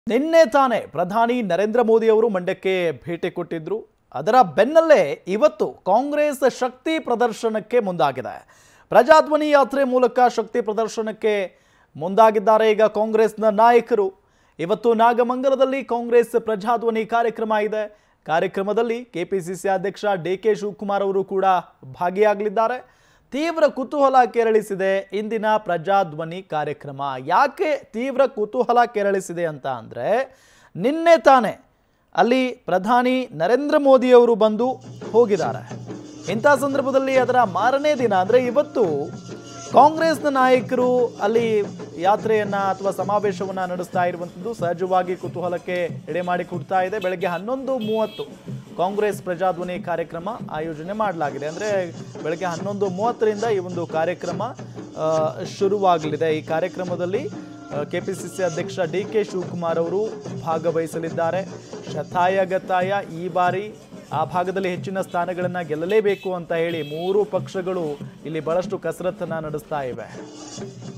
ನಿನ್ನೆ ತಾನೇ ಪ್ರಧಾನಿ ನರೇಂದ್ರ ಮೋದಿ ಅವರು ಮಂಡ್ಯಕ್ಕೆ ಭೇಟಿ ಕೊಟ್ಟಿದ್ರು. ಅದರ ಬೆನ್ನಲ್ಲೇ ಇವತ್ತು ಕಾಂಗ್ರೆಸ್ ಶಕ್ತಿ ಪ್ರದರ್ಶನಕ್ಕೆ ಮುಂದಾಗಿದೆ. ಪ್ರಜಾಧ್ವನಿ ಯಾತ್ರೆ ಮೂಲಕ ಶಕ್ತಿ ಪ್ರದರ್ಶನಕ್ಕೆ ಮುಂದಾಗಿದ್ದಾರೆ ಈಗ ಕಾಂಗ್ರೆಸ್ನ ನಾಯಕರು. ಇವತ್ತು ನಾಗಮಂಗಲದಲ್ಲಿ ಕಾಂಗ್ರೆಸ್ ಪ್ರಜಾಧ್ವನಿ ಕಾರ್ಯಕ್ರಮ ಇದೆ. ಕಾರ್ಯಕ್ರಮದಲ್ಲಿ ಕೆಪಿಸಿಸಿ ಅಧ್ಯಕ್ಷ ಡಿಕೆ ಶಿವಕುಮಾರ್ ಅವರು ಕೂಡ ಭಾಗಿಯಾಗಲಿದ್ದಾರೆ. ತೀವ್ರ ಕುತೂಹಲ ಕೆರಳಿಸಿದೆ ಇಂದಿನ ಪ್ರಜಾಧ್ವನಿ ಕಾರ್ಯಕ್ರಮ. ಯಾಕೆ ತೀವ್ರ ಕುತೂಹಲ ಕೆರಳಿಸಿದೆ ಅಂತ ಅಂದರೆ, ನಿನ್ನೆ ತಾನೇ ಅಲ್ಲಿ ಪ್ರಧಾನಿ ನರೇಂದ್ರ ಮೋದಿ ಅವರು ಬಂದು ಹೋಗಿದ್ದಾರೆ. ಇಂಥ ಸಂದರ್ಭದಲ್ಲಿ ಅದರ ಮಾರನೇ ದಿನ ಅಂದರೆ ಇವತ್ತು ಕಾಂಗ್ರೆಸ್ನ ನಾಯಕರು ಅಲ್ಲಿ ಯಾತ್ರೆಯನ್ನ ಅಥವಾ ಸಮಾವೇಶವನ್ನ ನಡೆಸ್ತಾ ಇರುವಂಥದ್ದು ಸಹಜವಾಗಿ ಕುತೂಹಲಕ್ಕೆ ಎಡೆ ಮಾಡಿಕೊಡ್ತಾ ಇದೆ. ಬೆಳಗ್ಗೆ 11:30 ಕಾಂಗ್ರೆಸ್ ಪ್ರಜಾಧ್ವನಿ ಕಾರ್ಯಕ್ರಮ ಆಯೋಜನೆ ಮಾಡಲಾಗಿದೆ. ಅಂದರೆ ಬೆಳಗ್ಗೆ 11:30ರಿಂದ ಈ ಒಂದು ಕಾರ್ಯಕ್ರಮ ಶುರುವಾಗಲಿದೆ. ಈ ಕಾರ್ಯಕ್ರಮದಲ್ಲಿ ಕೆಪಿಸಿಸಿ ಅಧ್ಯಕ್ಷ ಡಿಕೆ ಶಿವಕುಮಾರ್ ಅವರು ಭಾಗವಹಿಸಲಿದ್ದಾರೆ. ಶತಾಯಗತಾಯ ಈ ಬಾರಿ ಆ ಭಾಗದಲ್ಲಿ ಹೆಚ್ಚಿನ ಸ್ಥಾನಗಳನ್ನು ಗೆಲ್ಲಲೇಬೇಕು ಅಂತ ಹೇಳಿ ಮೂರೂ ಪಕ್ಷಗಳು ಇಲ್ಲಿ ಬಹಳಷ್ಟು ಕಸರತ್ತನ್ನು ನಡೆಸ್ತಾ ಇವೆ.